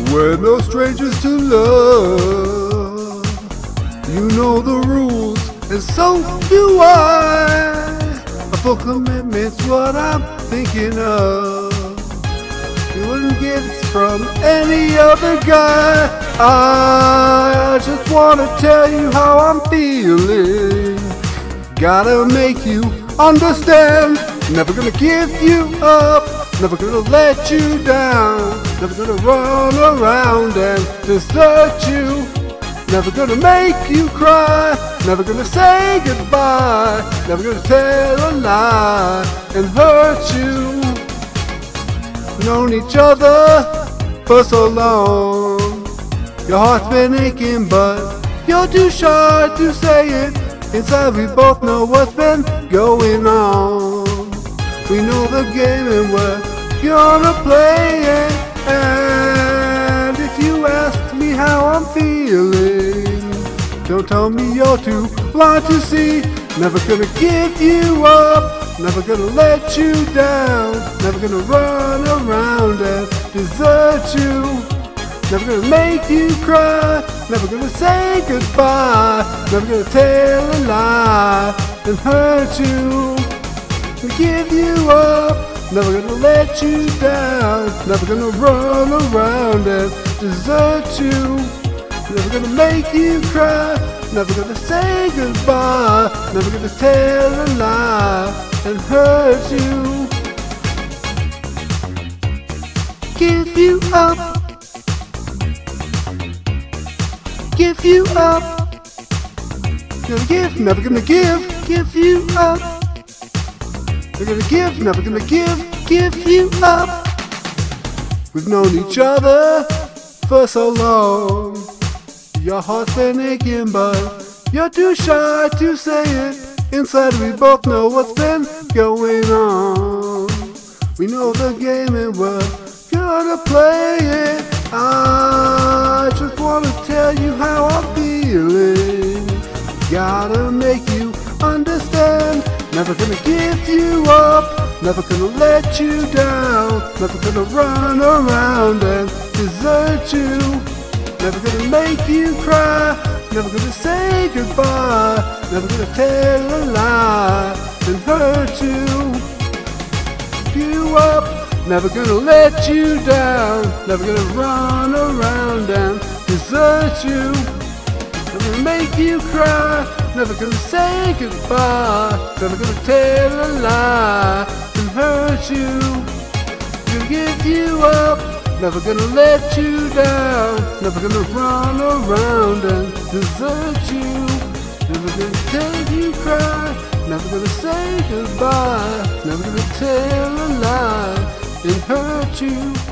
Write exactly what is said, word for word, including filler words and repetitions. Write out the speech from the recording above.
We're no strangers to love. You know the rules, and so do I. A full commitment's what I'm thinking of. You wouldn't get it from any other guy. I just wanna tell you how I'm feeling. Gotta make you understand. Never gonna give you up. Never gonna let you down. Never gonna run around and desert you. Never gonna make you cry. Never gonna say goodbye. Never gonna tell a lie and hurt you. Known each other for so long. Your heart's been aching, but you're too shy to say it. Inside we both know what's been going on. We know the game and we're gonna play it. And if you ask me how I'm feeling, don't tell me you're too blind to see. Never gonna give you up. Never gonna let you down. Never gonna run around and desert you. Never gonna make you cry. Never gonna say goodbye. Never gonna tell a lie and hurt you. Gonna give you up. Never gonna let you down. Never gonna run around and desert you. Never gonna make you cry. Never gonna say goodbye. Never gonna tell a lie and hurt you. Give you up. Give you up. Gonna give, never gonna give. Give you up. Never gonna give, never gonna give. Give you up. We've known each other for so long. Your heart's been aching, but you're too shy to say it. Inside we both know what's been going on. We know the game and we're gonna play it. I just wanna tell you how I'm feeling. Gotta make you understand. Never gonna give you up. Never gonna let you down. Never gonna run around and desert you. Never gonna make you cry. Never gonna say goodbye. Never gonna tell a lie and hurt you. You up. Never gonna let you down. Never gonna run around and desert you. Never gonna make you cry. Never gonna say goodbye. Never gonna tell a lie and hurt you. Gonna give you up. Never gonna let you down. Never gonna run around and desert you. Never gonna tell you cry. Never gonna say goodbye. Never gonna tell a lie and hurt you.